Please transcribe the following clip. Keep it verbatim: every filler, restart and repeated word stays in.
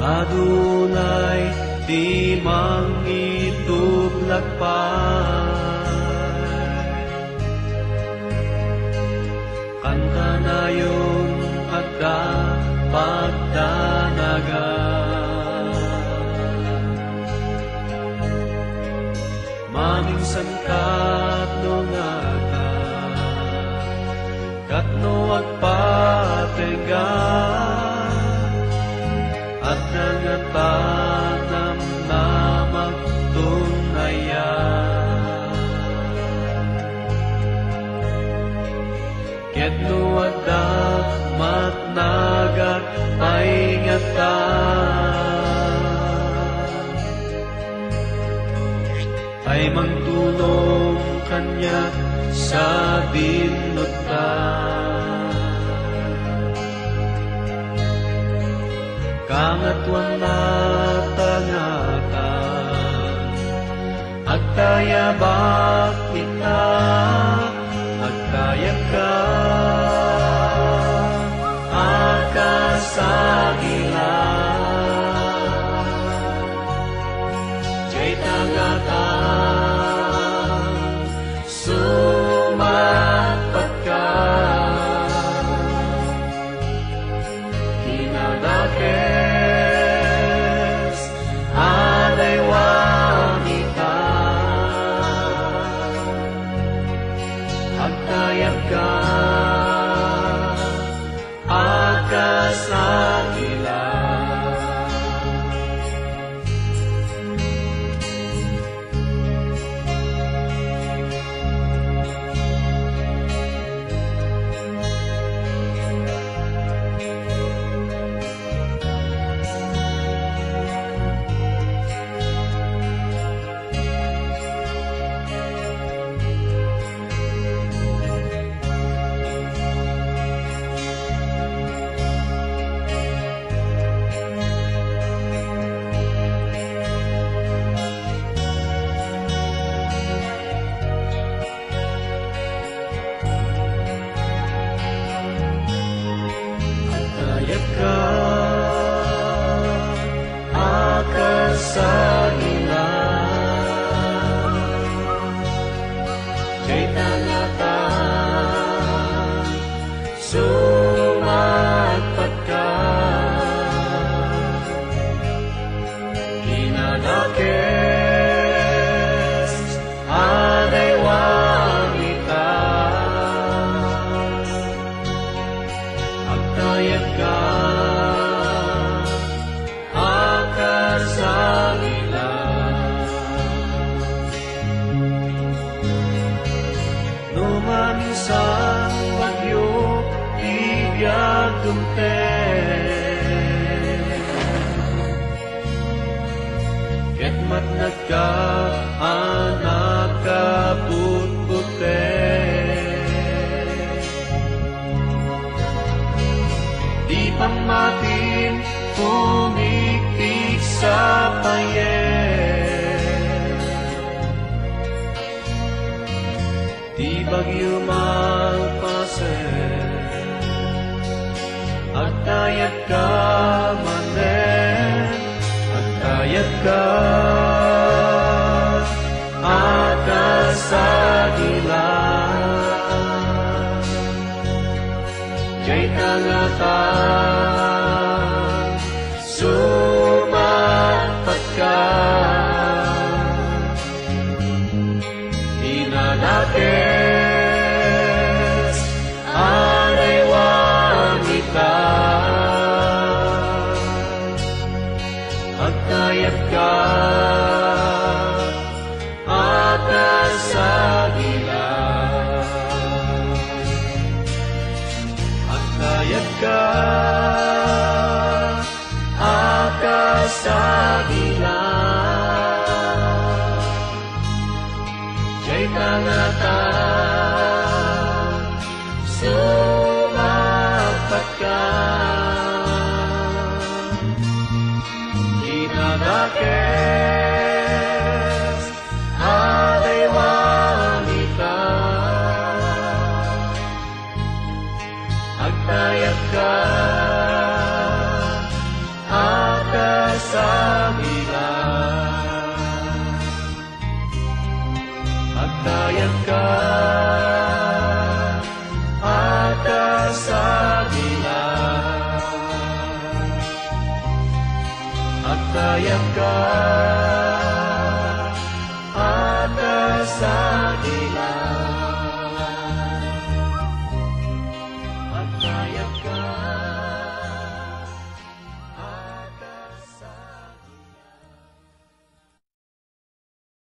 Adunay di mangituglagpay, kanta na yun agda pagdanaga. Mamingsan katno nga ta, katno agpatega, at nangatanam na magtunaya. Ketno agda matnagat paingata, ay mangtulong kanya sa binuta. Kangatwan na tangata, agtayabak kita, agtayab ka, akas Agila. Jay tangata, sumapat ka, hinadakes, aday wanita, agtayab ka, akas Agila. Agtayab ka, akas Agila. Jay tangata, sumapat ka, hinadakes, aday wanita, agtayab ka, akas Agila. Numanisang bagyo igagumte, ket matnag ka anak kaputpute. Di pamatin pumiktik sa paye, di bagyo magpase, agtayab ka manen, agtayab ka, akas Agila. Jay tangata, sumapat ka, hinadakes, aday wanita, agtayab ka, akas Agila. Agtayab ka, akas Agila. Jay tangata, sumapat ka, hinadakes, aday wanita, agtayab ka, akas sa Agila. Agtayab ka, atas sa Agila. Agtayab ka, atas sa Agila.